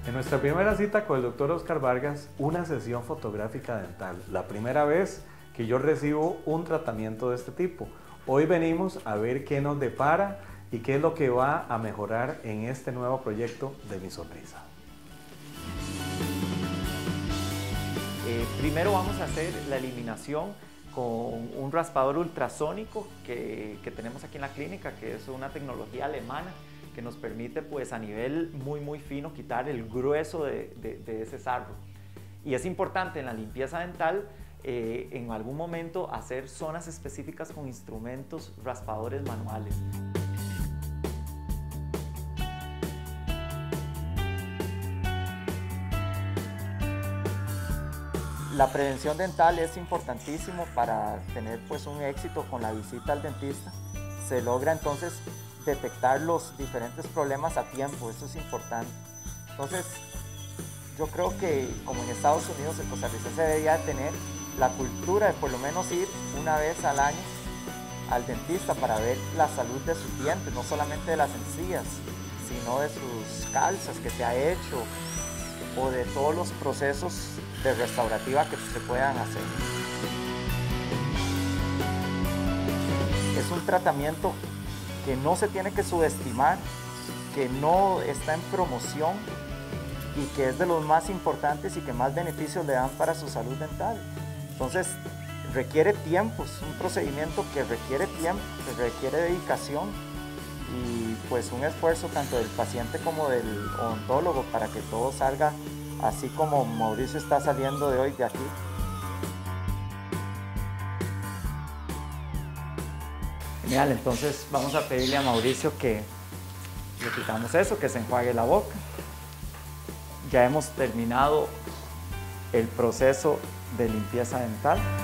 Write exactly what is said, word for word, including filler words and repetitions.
En nuestra primera cita con el doctor Oscar Vargas, una sesión fotográfica dental, la primera vez que yo recibo un tratamiento de este tipo. Hoy venimos a ver qué nos depara y qué es lo que va a mejorar en este nuevo proyecto de Mi Sonrisa. Eh, primero vamos a hacer la eliminación con un raspador ultrasónico que, que tenemos aquí en la clínica, que es una tecnología alemana que nos permite pues a nivel muy muy fino quitar el grueso de, de, de ese sarro. Y es importante en la limpieza dental eh, en algún momento hacer zonas específicas con instrumentos raspadores manuales. La prevención dental es importantísimo para tener pues un éxito con la visita al dentista. Se logra entonces detectar los diferentes problemas a tiempo, eso es importante. Entonces, yo creo que como en Estados Unidos, el costarricense debería tener la cultura de por lo menos ir una vez al año al dentista para ver la salud de sus dientes, no solamente de las encías, sino de sus calzas que se ha hecho o de todos los procesos de restaurativa que se puedan hacer. Es un tratamiento que no se tiene que subestimar, que no está en promoción y que es de los más importantes y que más beneficios le dan para su salud dental. Entonces, requiere tiempo, es un procedimiento que requiere tiempo, que requiere dedicación y pues un esfuerzo tanto del paciente como del odontólogo para que todo salga así como Mauricio está saliendo de hoy de aquí. Genial, entonces vamos a pedirle a Mauricio que le quitamos eso, que se enjuague la boca. Ya hemos terminado el proceso de limpieza dental.